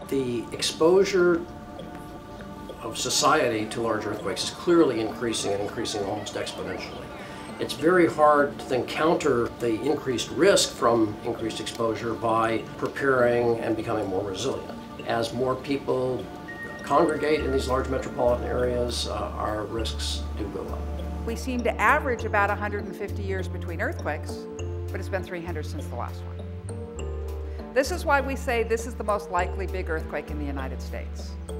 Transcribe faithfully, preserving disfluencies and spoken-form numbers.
The exposure of society to large earthquakes is clearly increasing and increasing almost exponentially. It's very hard to then counter the increased risk from increased exposure by preparing and becoming more resilient. As more people congregate in these large metropolitan areas, uh, our risks do go up. We seem to average about one hundred fifty years between earthquakes, but it's been three hundred since the last one. This is why we say this is the most likely big earthquake in the United States.